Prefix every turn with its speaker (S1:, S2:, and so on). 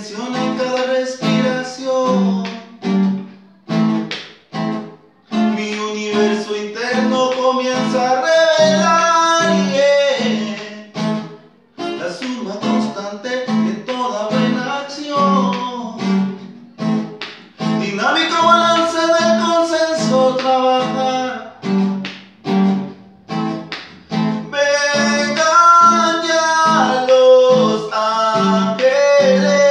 S1: atención en cada respiración. Mi universo interno comienza a revelar la suma constante de toda buena acción. Dinámico balance del consenso trabajar. Vengan ya los ángeles.